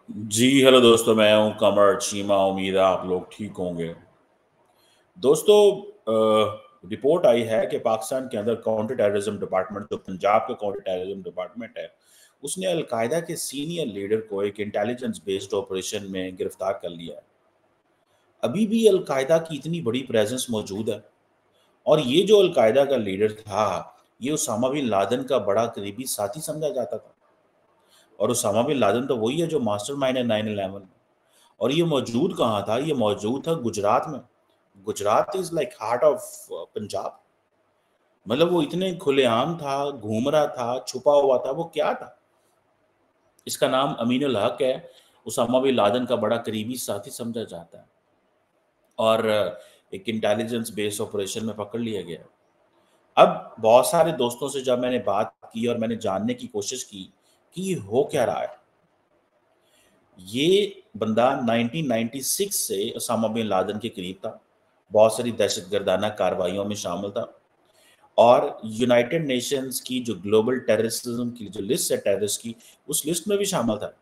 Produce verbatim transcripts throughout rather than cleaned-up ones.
जी, hello दोस्तों, मैं हूँ कमर चीमा, उम्मीद है आप लोग ठीक होंगे। दोस्तों अ, रिपोर्ट आई है कि पाकिस्तान के अंदर काउंटर टेररिज्म डिपार्टमेंट, जो पंजाब का काउंटर टेररिज्म डिपार्टमेंट है, उसने अल-कायदा के सीनियर लीडर को एक इंटेलिजेंस बेस्ड ऑपरेशन में गिरफ्तार कर लिया है। अभी भी अल-कायदा की इतनी बड़ी प्रेज़ेंस मौजूद है और ये जो अल-कायदा का लीडर था, ये उसामा बिन लादेन का बड़ा करीबी साथी समझा जाता था और उसामा बिन लादेन तो वही है जो मास्टरमाइंड है नाइन इलेवन। और ये मौजूद कहाँ था? ये मौजूद था गुजरात में। Gujarat is like heart of Punjab. मतलब वो इतने खुलेआम था, घूम रहा था, छुपा हुआ था, वो क्या था? इसका नाम अमीन उल हक है, उसामा बिन लादेन का बड़ा करीबी साथी समझा जाता है और एक इंटेलिजेंस बेस्ड ऑपरेशन में पकड़ लिया गया। अब बहुत सारे दोस्तों से जब मैंने बात की और मैंने जानने की कोशिश की कि ये हो क्या रहा है? ये बंदा नाइनटीन नाइंटी सिक्स से ओसामा बिन लादेन के करीब था। बहुत सारी दहशतगर्दाना कार्रवाइयों में शामिल था और यूनाइटेड नेशंस की जो ग्लोबल टेररिज्म की जो लिस्ट है टेररिस्ट की, उस लिस्ट में भी शामिल था।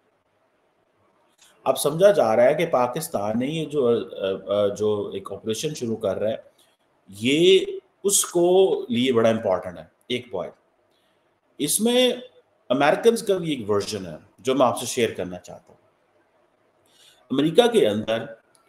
अब समझा जा रहा है कि पाकिस्तान ने ये जो अ अ, जो एक ऑपरेशन शुरू कर रहा है, ये उसको लिए बड़ा इम्पोर्टेंट है, एक पॉइंट। इसमें अमेरिकन्स का भी एक वर्ज़न है, जो मैं आपसे शेयर करना चाहता हूँ। अमेरिका के अंदर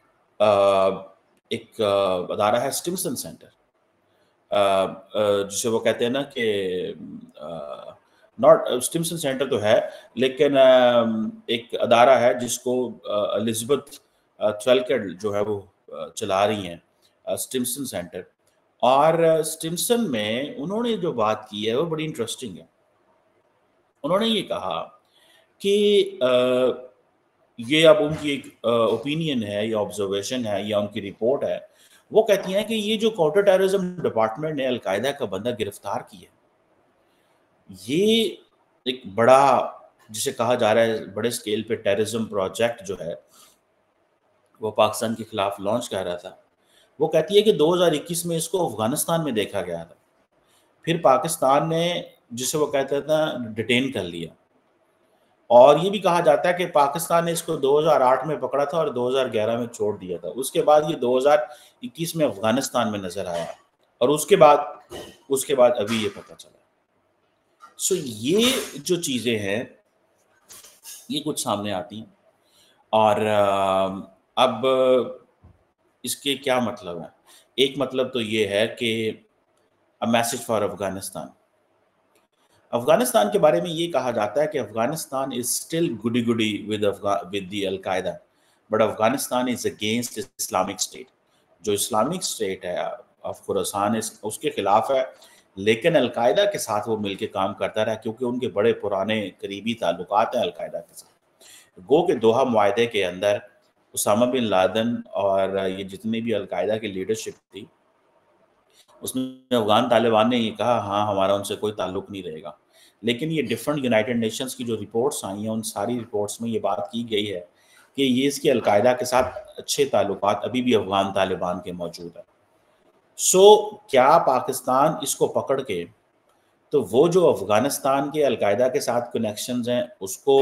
अ, एक अ, अदारा है स्टिमसन सेंटर, अ अ, जिसे वो कहते हैं ना कि अ, नॉट स्टिमसन सेंटर तो है, लेकिन अम, एक अदारा है जिसको अ, एलिज़ाबेथ अ, थ्वेलकेट जो है वो अ, चला रही हैं, अ, स्टिमसन सेंटर। और स्टिमसन में उन्होंने जो बात की है वो बड़ी इंटरेस्टिंग है। उन्होंने ये कहा कि अ, ये अब उनकी एक अ, ओपिनियन है या ऑब्जर्वेशन है या उनकी रिपोर्ट है। वो कहती हैं कि ये जो काउंटर टेररिज्म डिपार्टमेंट ने अल-कायदा का बंदा गिरफ्तार किया, ये एक बड़ा जिसे कहा जा रहा है बड़े स्केल पे टेररिज्म प्रोजेक्ट जो है, वो पाकिस्तान के खिलाफ लॉन्च कर रहा था। वो कहती है कि दो हज़ार इक्कीस में इसको अफ़गानिस्तान में देखा गया था। फिर पाकिस्तान ने जिसे वो कहते थे ना डिटेन कर लिया। और ये भी कहा जाता है कि पाकिस्तान ने इसको दो हज़ार आठ में पकड़ा था और दो हज़ार ग्यारह में छोड़ दिया था। उसके बाद ये दो हज़ार इक्कीस में अफ़गानिस्तान में नज़र आया और उसके बाद उसके बाद अभी ये पता चला। सो ये जो चीज़ें हैं, ये कुछ सामने आती हैं और अ, अब इसके क्या मतलब हैं? एक मतलब तो ये है कि a message for Afghanistan. Afghanistan के बारे में ये कहा जाता है कि Afghanistan is still goody goody with अफ़गा with the al Qaeda, but Afghanistan is against Islamic State. जो इस्लामिक स्टेट है ऑफ खुरासान इस उसके खिलाफ है, लेकिन अल-कायदा के साथ वो मिलके काम करता रहा क्योंकि उनके बड़े पुराने करीबी ताल्लुकात हैं अल-कायदा के साथ। गो के दोहा मुआहदे के अंदर उसामा बिन लादेन और ये जितनी भी अल-कायदा की लीडरशिप थी, उसमें अफ़गान तालिबान ने ये कहा हाँ, हमारा उनसे कोई ताल्लुक नहीं रहेगा। लेकिन ये डिफरेंट यूनाइटेड नेशंस की जो रिपोर्ट्स आई हैं, उन सारी रिपोर्ट्स में ये बात की गई है कि ये इसके अल-कायदा के साथ अच्छे ताल्लुकात अभी भी अफ़गान तालिबान के मौजूद हैं। सो क्या पाकिस्तान इसको पकड़ के तो वो जो अफ़गानिस्तान के अल-कायदा के साथ कनेक्शंस हैं, उसको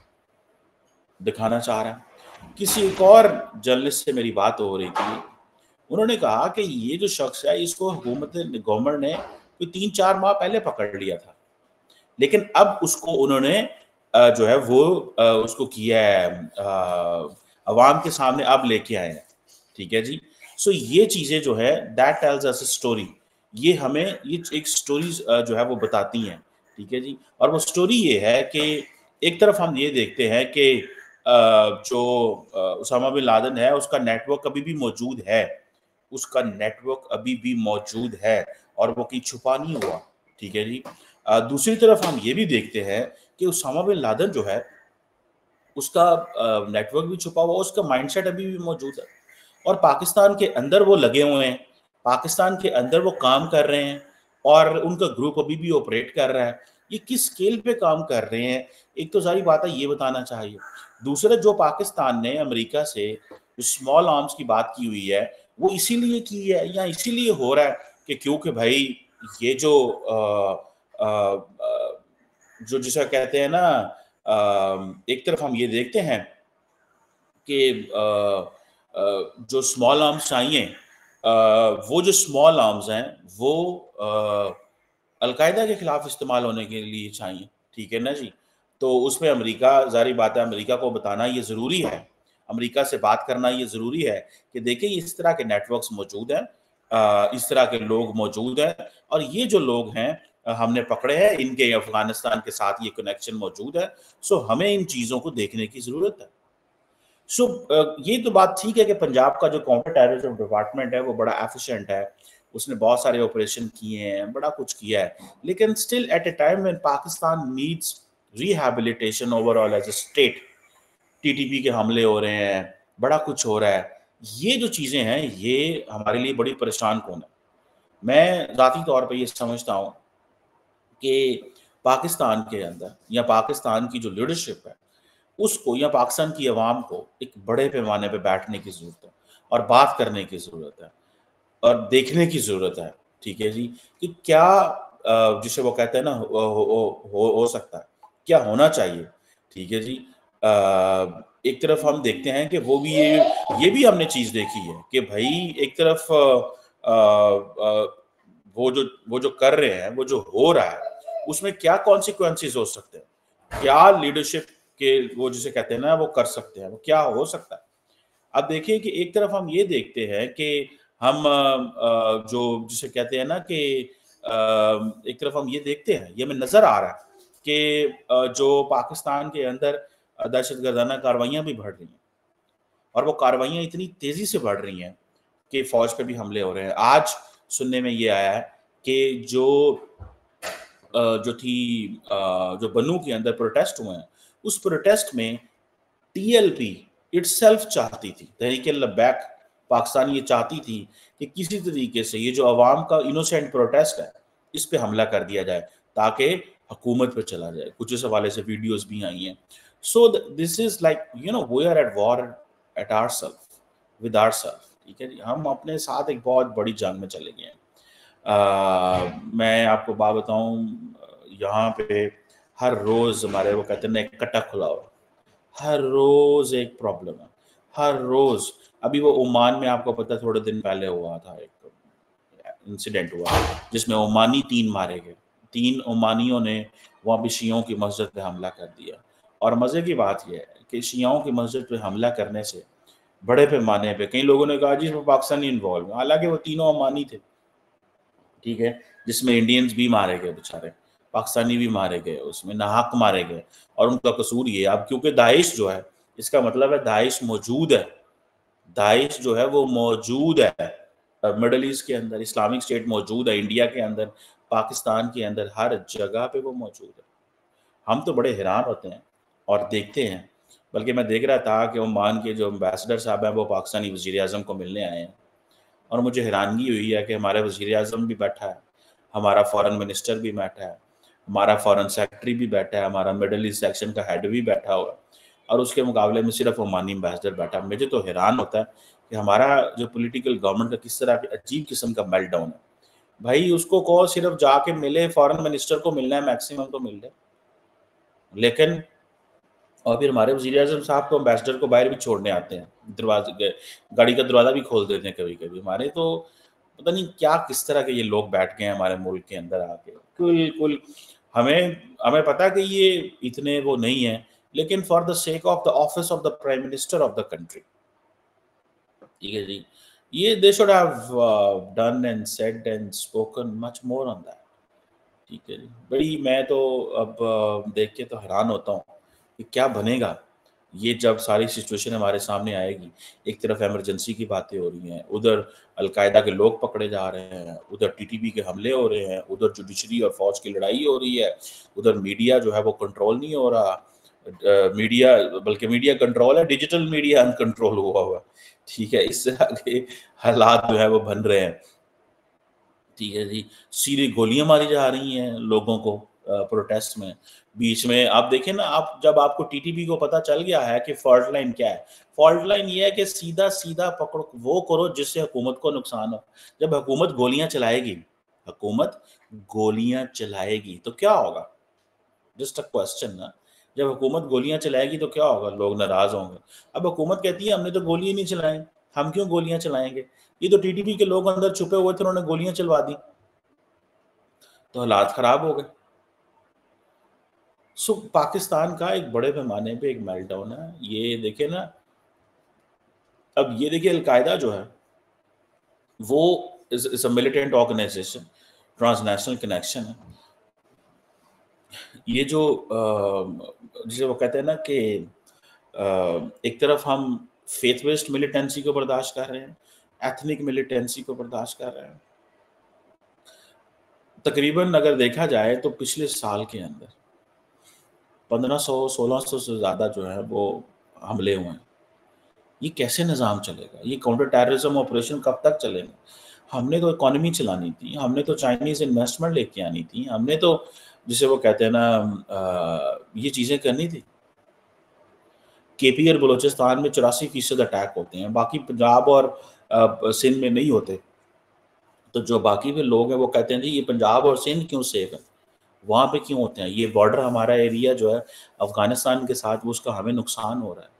दिखाना चाह रहा है? किसी एक और जर्नलिस्ट से मेरी बात हो रही थी, उन्होंने कहा कि ये जो शख्स है इसको हुकूमत ने गवर्नमेंट ने कोई तीन चार माह पहले पकड़ लिया था। लेकिन अब उसको उन्होंने अ, जो है वो अ, उसको किया है अ, अवाम के सामने अब लेके आए हैं। ठीक है जी? सो ये चीज़ें जो है that tells us a story. ये हमें ये एक स्टोरीज़ अ, जो है वो बताती हैं। ठीक है जी? और वो स्टोरी ये है कि एक तरफ हम ये देखते हैं कि अ, जो अ, उसामा बिन लादेन है उसका नेटवर्क अभी भी मौजूद है। उसका नेटवर्क अभी भी मौजूद है और वो कहीं छुपा नहीं हुआ, ठीक है जी। अ, दूसरी तरफ हम ये भी देखते हैं कि उसामा बिन लादेन जो है, उसका अ, नेटवर्क भी छुपा हुआ, उसका माइंडसेट अभी भी मौजूद है और पाकिस्तान के अंदर वो लगे हुए हैं, पाकिस्तान के अंदर वो काम कर रहे हैं और उनका ग्रुप अभी भी ऑपरेट कर रहा है। ये किस स्केल पे काम कर रहे हैं, एक तो ज़ाहिर बात है ये बताना चाहिए। दूसरा जो पाकिस्तान ने अमेरिका से स्मॉल आर्म्स की बात की हुई है, वो इसीलिए की है या इसीलिए हो रहा है कि क्योंकि भाई ये जो अ अ अ, जो जिसे कहते हैं ना एक तरफ हम ये देखते हैं कि जो स्मॉल आर्म्स चाहिए, वो जो स्मॉल आर्म्स हैं वो अलकायदा के खिलाफ इस्तेमाल होने के लिए चाहिए, ठीक है ना जी। तो उसमें अमेरिका, ज़ाहिर बात है, अमेरिका को बताना ये ज़रूरी है, अमेरिका से बात करना ये ज़रूरी है कि देखिए इस तरह के नेटवर्क्स मौजूद हैं, इस तरह के लोग मौजूद हैं, और ये जो लोग हैं हमने पकड़े हैं, इनके अफगानिस्तान के साथ ये कनेक्शन मौजूद है, सो हमें इन चीज़ों को देखने की ज़रूरत है। सो ये तो बात ठीक है कि पंजाब का जो काउंटर टेररिज्म डिपार्टमेंट है वो बड़ा एफिशिएंट है, उसने बहुत सारे ऑपरेशन किए हैं, बड़ा कुछ किया है, लेकिन still at a time when Pakistan needs rehabilitation overall as a state, TTP के हमले हो रहे हैं, बड़ा कुछ हो रहा है, ये जो चीज़ें हैं ये हमारे लिए बड़ी परेशान कौन है। मैं ज़ाती तौर पे ये समझता हूँ कि पाकिस्तान के अंदर या पाकिस्तान की जो लीडरशिप है उसको या पाकिस्तान की अवाम को एक बड़े पैमाने पे बैठने की ज़रूरत है और बात करने की ज़रूरत है और देखने की ज़रूरत है, ठीक है जी, कि क्या अ, जिसे वो कहते हैं ना हो हो हो हो सकता है, क्या होना चाहिए, ठीक है जी। अ, एक तरफ हम देखते हैं कि वो भी ये ये भी हमने चीज़ देखी है कि भई एक तरफ अ अ, वो जो वो जो कर रहे हैं, वो जो हो रहा है, उसमें क्या कॉन्सिक्वेंसेस हो सकते हैं? क्या लीडरशिप के वो जिसे कहते हैं ना वो कर सकते हैं, वो क्या हो सकता है? अब देखिए कि एक तरफ हम ये देखते हैं कि हम अ, जो जिसे कहते हैं ना कि अ, एक तरफ हम ये देखते हैं, ये हमें नज़र आ रहा है कि अ, जो पाकिस्तान के अंदर अ, दहशतगर्दाना कार्रवाइयाँ भी बढ़ रही हैं और वो कार्रवाइयाँ इतनी तेज़ी से बढ़ रही हैं कि फ़ौज पे भी हमले हो रहे हैं। आज सुनने में ये आया है कि जो अ, जो थी अ, जो बन्नू के अंदर प्रोटेस्ट हुए हैं, उस प्रोटेस्ट में टीएलपी इटसेल्फ चाहती थी, तहरीक-ए-लब्बैक पाकिस्तान ये चाहती थी कि किसी तरीके से ये जो अवाम का इनोसेंट प्रोटेस्ट है, इस पे हमला कर दिया जाए ताकि हुकूमत पे चला जाए। कुछ इस हवाले से वीडियोज़ भी आई हैं। So the this is like you know we are at war at ourself with ourself, ठीक है जी। हम अपने साथ एक बहुत बड़ी जंग में चले गए हैं। अ, मैं आपको बात बताऊँ, यहाँ पे हर रोज़ हमारे वो कहते हैं ना एक कट्टा खुला हुआ है। हर रोज़ एक प्रॉब्लम है, हर रोज़। अभी वो ओमान में आपको पता है थोड़े दिन पहले हुआ था एक इंसिडेंट हुआ जिसमें ओमानी तीन मारे गए। तीन ओमानियों ने वहाँ पे शियों की मस्जिद पे हमला कर दिया और मज़े की बात ये है कि शियाओं की मस्जिद पे हमला करने से बड़े पैमाने पे कई लोगों ने कहा जी इसमें पाकिस्तानी इन्वॉल्व है, हालाँकि वो तीनों ओमानी थे, ठीक है? जिसमें इंडियंस भी मारे गए बेचारे, पाकिस्तानी भी मारे गए, उसमें नाहक मारे गए और उनका कसूर ये है अब क्योंकि दाइश जो है, इसका मतलब है दाइश मौजूद है, दाइश जो है वो मौजूद है अ, मिडल ईस्ट के अंदर, इस्लामिक स्टेट मौजूद है, इंडिया के अंदर, पाकिस्तान के अंदर, हर जगह पे वो मौजूद है। हम तो बड़े हैरान होते हैं और देखते हैं, बल्कि मैं देख रहा था कि ओमान के जो एम्बेसडर साहब हैं, वो पाकिस्तानी वज़ीर-ए-आज़म को मिलने आए हैं और मुझे हैरानगी हुई है कि हमारा वज़ीर-ए-आज़म भी बैठा है, हमारा फ़ॉरेन मिनिस्टर भी बैठा है, हमारा फ़ॉरेन सेक्रेटरी भी बैठा है, हमारा मिडल ईस्ट सेक्शन का हेड भी बैठा हुआ है और उसके मुकाबले में सिर्फ़ ओमानी एम्बेसडर बैठा है। मुझे तो हैरान होता है कि हमारा जो पॉलिटिकल गवर्नमेंट का किस तरह के अजीब किस्म का मेल्टडाउन है। भाई उसको कहो सिर्फ़ जाके मिले, फ़ॉरेन मिनिस्टर को मिलना है मैक्सिमम तो मिल ले। लेकिन और फिर हमारे वज़ीर-ए-आज़म साहब तो एम्बेसडर को बाहर भी छोड़ने आते हैं, दरवाज़े के गाड़ी का दरवाज़ा भी खोल देते हैं कभी-कभी। हमारे तो पता नहीं क्या किस तरह के ये लोग बैठ गए हैं हमारे मुल्क के अंदर आके। बिल्कुल, हमें हमें पता है कि ये इतने वो नहीं हैं, लेकिन for the sake of the office of the prime minister of the country, ठीक है जी, ये they should have done and said and spoken much more on that. ठीक है जी। बड़ी मैं तो अब अ, देख के तो हैरान होता हूँ कि क्या बनेगा? ये जब सारी सिचुएशन हमारे सामने आएगी, एक तरफ इमरजेंसी की बातें हो रही हैं, उधर अल-कायदा के लोग पकड़े जा रहे हैं, उधर टीटीपी के हमले हो रहे हैं, उधर जुडिशरी और फ़ौज की लड़ाई हो रही है, उधर मीडिया जो है वो कंट्रोल नहीं हो रहा। अ, मीडिया बल्कि मीडिया कंट्रोल है, डिजिटल मीडिया अनकंट्रोल हुआ हुआ है। ठीक है? इस तरह के हालात जो है वो बन रहे हैं। ठीक है जी। सीधे गोलियाँ मारी जा रही हैं लोगों को अ, प्रोटेस्ट में। बीच में आप देखें ना आप जब आपको टीटीपी को पता चल गया है कि फ़ॉल्ट लाइन क्या है, फ़ॉल्ट लाइन ये है कि सीधा-सीधा पकड़ो वो करो जिससे हुकूमत को नुकसान हो। जब हुकूमत गोलियाँ चलाएगी हुकूमत गोलियाँ चलाएगी तो क्या होगा? जस्ट अ क्वेश्चन ना। जब हुकूमत गोलियां चलाएगी तो क्या होगा, लोग नाराज होंगे। अब हुकूमत कहती है हमने तो गोलियां नहीं चलाई, हम क्यों गोलियां चलाएंगे, ये तो टीटीपी के लोग अंदर छुपे हुए थे, उन्होंने गोलियां चलवा दी, तो हालात खराब हो गए। सो पाकिस्तान का एक बड़े पैमाने पे एक मेल्टडाउन है। ये देखिए ना, अब ये देखिए अलकायदा जो है वो is a militant organization, transnational connection है। ये जो अ, जिसे वो कहते हैं ना कि अ, एक तरफ हम फेथ बेस्ड मिलिटेंसी को बर्दाश्त कर रहे हैं, एथनिक मिलिटेंसी को बर्दाश्त कर रहे हैं। तकरीबन अगर देखा जाए तो पिछले साल के अंदर पंद्रह सौ सोलह सौ से ज़्यादा जो है वो हमले हुए हैं। ये कैसे निज़ाम चलेगा, ये काउंटर टेररिज्म ऑपरेशन कब तक चलेगा। हमने तो इकोनॉमी चलानी थी, हमने तो चाइनीज़ इन्वेस्टमेंट लेके आनी थी, हमने तो जिसे वो कहते हैं ना अ, ये चीज़ें करनी थी। केपी और बलूचिस्तान में चौरासी फीसद अटैक होते हैं, बाकी पंजाब और अ, सिंध में नहीं होते। तो जो बाकी भी लोग हैं वो कहते हैं जी ये पंजाब और सिंध क्यों सेफ है, वहाँ पे क्यों होते हैं, ये बॉर्डर हमारा एरिया जो है अफगानिस्तान के साथ, वो उसका हमें नुकसान हो रहा है।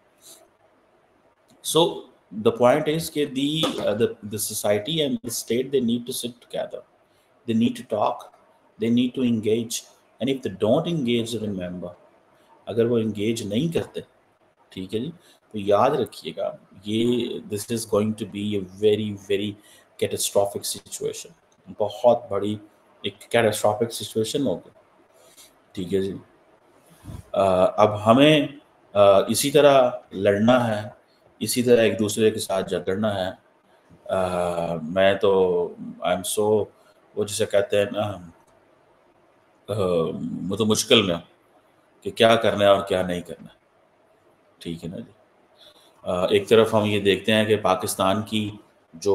सो द पॉइंट इज कि the the society and the state they need to sit together, they need to talk, they need to engage, and if they don't engage, remember, अगर वो एंगेज नहीं करते, ठीक है जी, तो याद रखिएगा ये this is going to be a very very catastrophic situation, बहुत बड़ी एक कैटास्ट्रॉफिक सिचुएशन होगी, ठीक है जी। अ, अब हमें अ, इसी तरह लड़ना है, इसी तरह एक दूसरे के साथ झगड़ना है। अ, मैं तो आई एम सो, वो जिसे कहते हैं ना, अ, वो तो मुश्किल में हूं कि क्या करना है और क्या नहीं करना, ठीक है ना जी। अ, एक तरफ हम ये देखते हैं कि पाकिस्तान की जो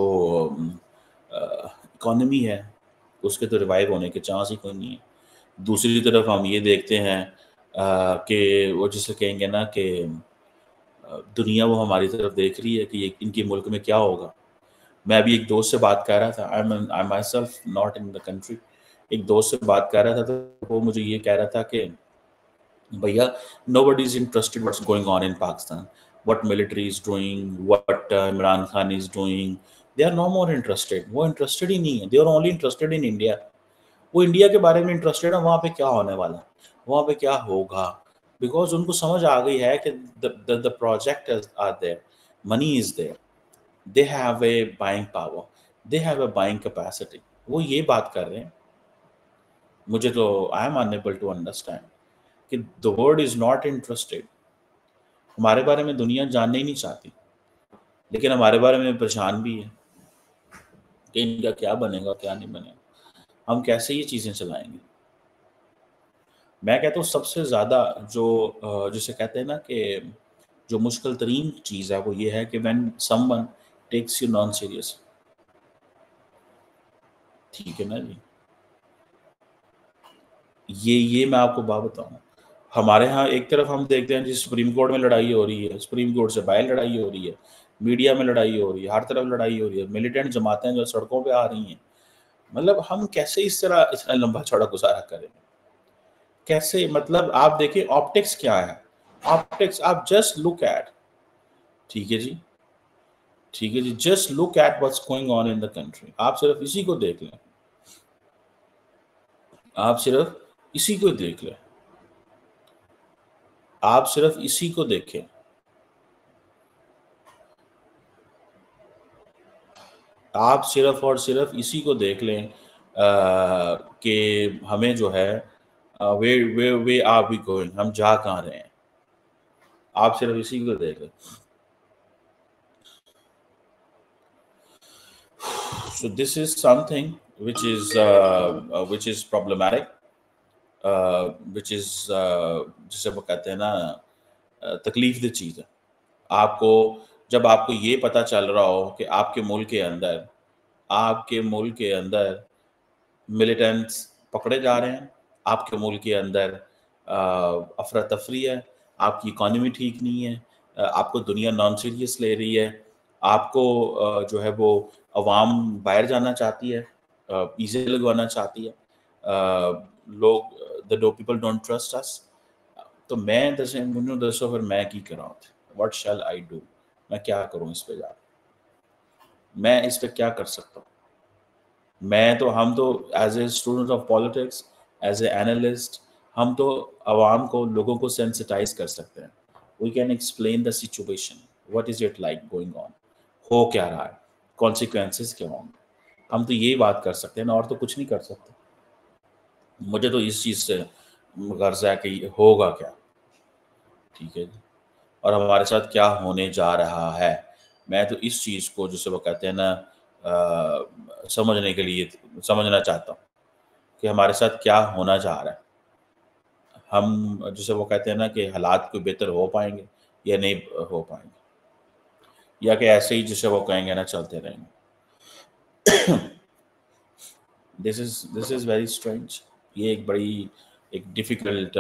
इकोनॉमी है उसके तो रिवाइव होने के चांस ही कोई नहीं है। दूसरी तरफ हम ये देखते हैं अ, कि वो जिसे कहेंगे ना कि अ, दुनिया वो हमारी तरफ देख रही है कि ये इनके मुल्क में क्या होगा। मैं अभी एक दोस्त से बात कर रहा था, I am I myself not in the country, एक दोस्त से बात कर रहा था तो वो मुझे ये कह रहा था कि भैया nobody is interested what's going on in Pakistan, what military is doing, what uh, Imran Khan is doing, they are no more interested, वो interested ही नहीं है, they are only interested in India, वो इंडिया के बारे में इंटरेस्टेड है, वहाँ पे क्या होने वाला है, वहाँ पे क्या होगा, बिकॉज उनको समझ आ गई है कि the project are there, money is there, they have a buying power, they have a buying capacity, वो ये बात कर रहे हैं। मुझे तो I am unable to understand कि the world is not interested, हमारे बारे में दुनिया जानना ही नहीं चाहती, लेकिन हमारे बारे में परेशान भी है कि इनका क्या बनेगा क्या नहीं बनेगा, हम कैसे ये चीज़ें चलाएंगे। मैं कहता हूँ सबसे ज़्यादा जो अ, जिसे कहते हैं ना कि जो मुश्किल तरीन चीज़ है वो ये है कि when someone takes you non serious, ठीक है ना जी। ये ये मैं आपको बात बताऊँ, हमारे यहाँ एक तरफ हम देखते हैं जी सुप्रीम कोर्ट में लड़ाई हो रही है, सुप्रीम कोर्ट से बाहर लड़ाई हो रही है, मीडिया में लड़ाई हो रही है, हर तरफ लड़ाई हो रही है, मिलिटेंट जमातें जो सड़कों पे आ रही हैं। मतलब हम कैसे इस तरह इतना लंबा चौड़ा गुजारा करें, कैसे, मतलब आप देखिए ऑप्टिक्स क्या है, ऑप्टिक्स आप जस्ट लुक एट, ठीक है जी, ठीक है जी, just look at what's going on in the country, आप सिर्फ इसी को देख लें, आप सिर्फ इसी को देख लें, आप सिर्फ इसी को देखें, आप सिर्फ और सिर्फ इसी को देख लें कि हमें जो है where where where are we going, हम जा कहाँ रहे हैं, आप सिर्फ इसी को देख लें। So this is something which is uh, uh, which is problematic, uh, which is uh, जिसे वो कहते हैं ना uh, तकलीफ दह चीज़ है। आपको जब आपको ये पता चल रहा हो कि आपके मुल्क के अंदर आपके मुल्क के अंदर मिलिटेंट्स पकड़े जा रहे हैं, आपके मुल्क के अंदर अफरा तफरी है, आपकी इकॉनमी ठीक नहीं है, अ, आपको दुनिया नॉन सीरियस ले रही है, आपको अ, जो है वो अवाम बाहर जाना चाहती है, वीज़े लगवाना चाहती है, अ, लोग the do people don't trust us, तो मैं दसे मुझे दसो फिर मैं की करा, व्हाट शैल आई डू, मैं क्या करूं इस पे जाकर, मैं इस पे क्या कर सकता हूँ। मैं तो हम तो as a student of politics, as a analyst, हम तो आवाम को, लोगों को सेंसिटाइज कर सकते हैं। We can explain the situation, what is it like going on, हो क्या रहा है, कॉन्सिक्वेंसेस क्या होंगे, हम तो यही बात कर सकते हैं ना, और तो कुछ नहीं कर सकते। मुझे तो इस चीज़ से गर्ज है कि होगा क्या, ठीक है जी, और हमारे साथ क्या होने जा रहा है। मैं तो इस चीज़ को, जिसे वो कहते हैं ना, अ, समझने के लिए समझना चाहता हूँ कि हमारे साथ क्या होना जा रहा है। हम, जिसे वो कहते हैं ना, कि हालात कोई बेहतर हो पाएंगे या नहीं हो पाएंगे, या कि ऐसे ही जिसे वो कहेंगे ना चलते रहेंगे। This is this is very strange. ये एक बड़ी एक डिफिकल्ट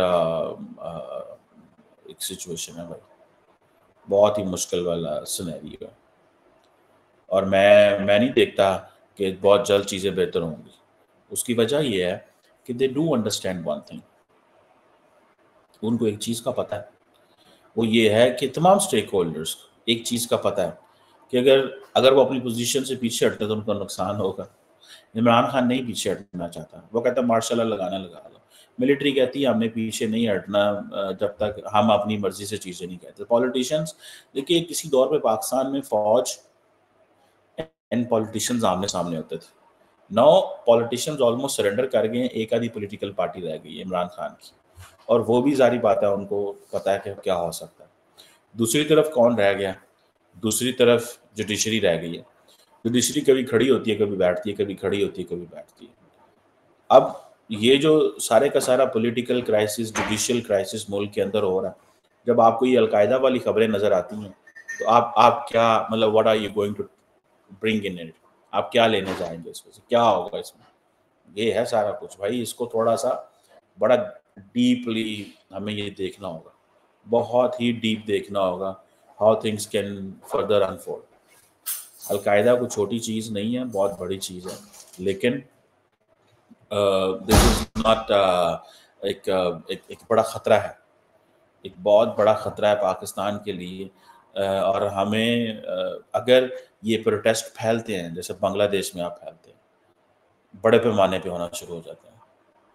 एक सिचुएशन है भाई, बहुत ही मुश्किल वाला सिनेरियो है, और मैं मैं नहीं देखता कि बहुत जल्द चीज़ें बेहतर होंगी। उसकी वजह ये है कि they do understand one thing, उनको एक चीज़ का पता है, वो ये है कि तमाम स्टेक होल्डर्स एक चीज़ का पता है कि अगर अगर वो अपनी पोजीशन से पीछे हटते तो उनका नुकसान होगा। इमरान खान नहीं पीछे हटना चाहता, वो कहता मार्शल लॉ लगाना लगा लो। मिलिट्री कहती है हमने पीछे नहीं हटना जब तक हम अपनी मर्जी से चीज़ें नहीं कहते। पॉलिटिशियंस, देखिए किसी दौर पे पाकिस्तान में फौज एंड पॉलिटिशियंस आमने सामने होते थे। नाउ पॉलिटिशियंस ऑलमोस्ट सरेंडर कर गए हैं, एक आधी पॉलिटिकल पार्टी रह गई है इमरान खान की, और वो भी जारी बात है, उनको पता है कि क्या हो सकता है। दूसरी तरफ कौन रह गया, दूसरी तरफ जुडिशरी रह गई है। जुडिशरी कभी खड़ी होती है, कभी बैठती है, कभी खड़ी होती है, कभी बैठती है। अब ये जो सारे का सारा पॉलिटिकल क्राइसिस, जुडिशियल क्राइसिस मुल्क के अंदर हो रहा है, जब आपको ये अलकायदा वाली खबरें नजर आती हैं तो आप आप क्या, मतलब what are you going to bring in it, आप क्या लेने जाएंगे इसमें से, क्या होगा इसमें। ये है सारा कुछ भाई, इसको थोड़ा सा बड़ा डीपली हमें ये देखना होगा, बहुत ही डीप देखना होगा, how things can further unfold. Al Qaeda कोई छोटी चीज़ नहीं है, बहुत बड़ी चीज़ है, लेकिन दिस इज नॉट एक, uh, एक एक बड़ा ख़तरा है, एक बहुत बड़ा ख़तरा है पाकिस्तान के लिए। uh, और हमें uh, अगर ये प्रोटेस्ट फैलते हैं जैसे बांग्लादेश में आप फैलते हैं, बड़े पैमाने पे होना शुरू हो जाते हैं,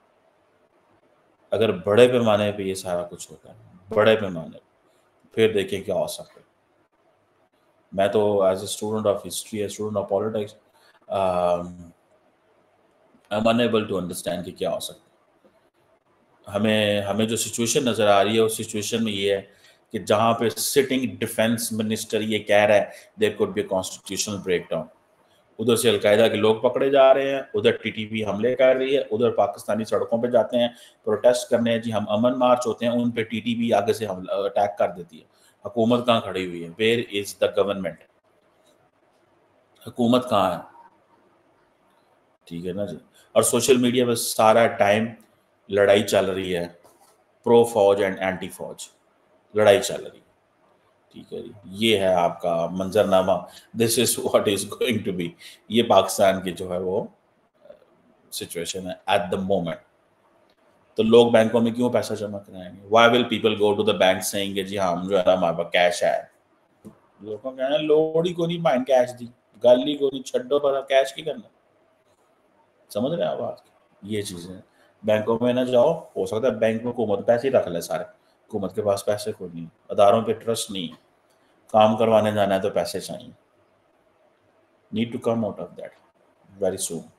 अगर बड़े पैमाने पे ये सारा कुछ होता है, बड़े पैमाने, फिर देखिए क्या हो सकता है। मैं तो as a student of history, as student of politics, I am unable to understand कि क्या हो सकता है। हमें हमें जो सिचुएशन नज़र आ रही है, उस सिचुएशन में ये है कि जहाँ पे सिटिंग डिफेंस मिनिस्टर ये कह रहा है there could be constitutional breakdown, उधर से अलकायदा के लोग पकड़े जा रहे हैं, उधर टीटीपी हमले कर रही है, उधर पाकिस्तानी सड़कों पे जाते हैं प्रोटेस्ट करने हैं जी, हम अमन मार्च होते हैं, उन पे टीटीपी आगे से हम अटैक कर देती है। हुकूमत कहाँ खड़ी हुई है, वेयर इज द गवर्नमेंट, हुकूमत कहाँ है, ठीक है ना जी। और सोशल मीडिया पे सारा टाइम लड़ाई चल रही है, प्रो फौज एंड एंटी फौज लड़ाई चल रही है, ठीक है जी। ये है आपका मंजरनामा, this is what is going to be, ये पाकिस्तान की जो है वो सिचुएशन है एट द मोमेंट। तो लोग बैंकों में क्यों पैसा जमा कराएंगे, why will people go to the bank saying जी हाँ जो है ना हमारे पास कैश है। लोगों को कहना लोड़ ही को नहीं भाई कैश दी, गल ही को नहीं, छड्डो पर कैश की करना। समझ रहे हैं आप बात, ये चीजें बैंकों में ना जाओ, हो सकता है बैंक में हुकूमत पैसे ही रख ले सारे, हुकूमत के पास पैसे कोई नहीं, अदारों पे ट्रस्ट नहीं है, काम करवाने जाना है तो पैसे चाहिए। Need to come out of that very soon.